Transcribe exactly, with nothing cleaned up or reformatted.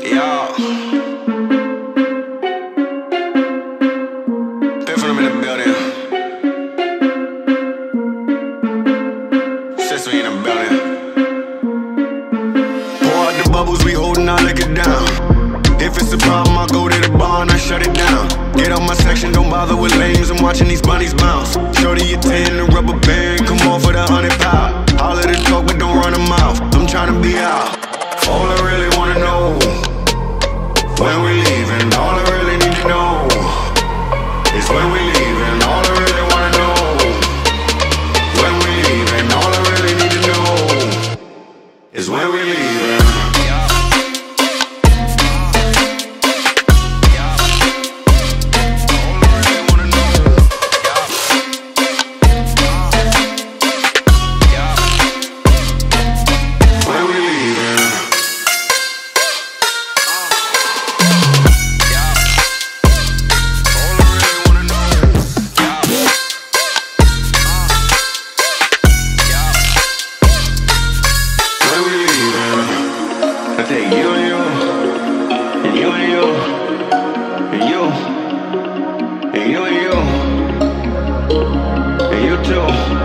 Yeah. Been from them in the building. Since we in the building. Pour out the bubbles, we holding our liquor down. If it's a problem, I'll go to the bar and I shut it down. Get out my section, don't bother with lames. I'm watching these bunnies bounce. Shorty, you ten, the rubber band. Come on for the hundred pound. All of the talk, but don't run a mouth. I'm trying to be out. All I really wanna know, when we leaving. All I really need to know is when we leaving. All I really wanna know, when we leaving. All I really need to know is when we leaving. I take you and you, and you and you, and you, and you and you, and you too.